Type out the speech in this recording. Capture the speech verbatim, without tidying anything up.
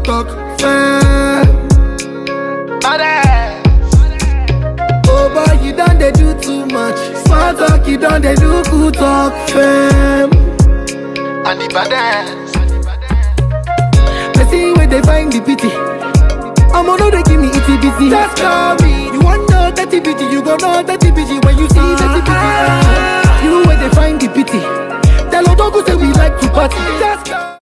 talk fam. Oh boy, you done they do too much. Smart talk, you done they do good talk fam. And the baddest. They see where they find the pity. I'm on they give me itty bitty. Just call me. You want know dirty bitty, you gon' know dirty bitty when you see dirty bitty. Ah, you where they find the pity. Tell Odogu say we like to party. Just call